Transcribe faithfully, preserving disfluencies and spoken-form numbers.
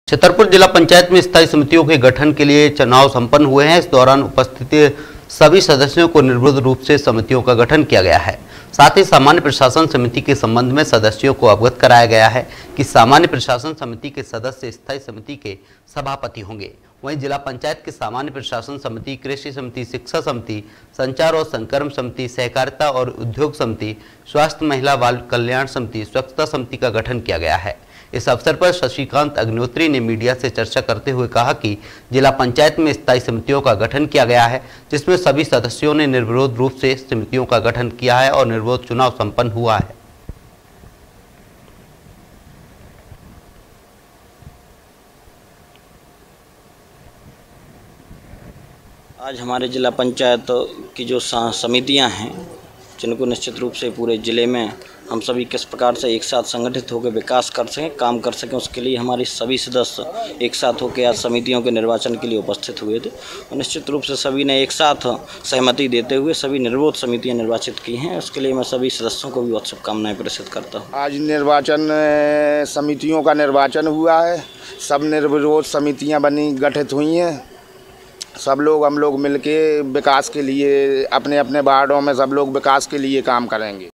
छतरपुर जिला पंचायत में स्थायी समितियों के गठन के लिए चुनाव संपन्न हुए हैं। इस दौरान उपस्थित सभी सदस्यों को निर्विरोध रूप से समितियों का गठन किया गया है। साथ ही सामान्य प्रशासन समिति के संबंध में सदस्यों को अवगत कराया गया है कि सामान्य प्रशासन समिति के सदस्य स्थायी समिति के सभापति होंगे। वहीं जिला पंचायत के सामान्य प्रशासन समिति, कृषि समिति, शिक्षा समिति, संचार और संक्रमण समिति, सहकारिता और उद्योग समिति, स्वास्थ्य महिला बाल कल्याण समिति, स्वच्छता समिति का गठन किया गया है। इस अवसर पर शशिकांत अग्निहोत्री ने मीडिया से चर्चा करते हुए कहा कि जिला पंचायत में स्थायी समितियों का गठन किया गया है, जिसमें सभी सदस्यों ने निर्विरोध रूप से समितियों का गठन किया है और निर्विरोध चुनाव संपन्न हुआ है। आज हमारे जिला पंचायत की जो समितियां हैं, जिनको निश्चित रूप से पूरे ज़िले में हम सभी किस प्रकार से एक साथ संगठित होकर विकास कर सकें, काम कर सकें, उसके लिए हमारे सभी सदस्य एक साथ होकर आज समितियों के निर्वाचन के लिए उपस्थित हुए थे और निश्चित रूप से सभी ने एक साथ सहमति देते हुए सभी निर्विरोध समितियां निर्वाचित की हैं। उसके लिए मैं सभी सदस्यों को भी बहुत शुभकामनाएं प्रेषित करता हूँ। आज निर्वाचन समितियों का निर्वाचन हुआ है। सब निर्विरोध समितियाँ बनी गठित हुई हैं। सब लोग हम लोग मिलके विकास के लिए अपने अपने वार्डों में सब लोग विकास के लिए काम करेंगे।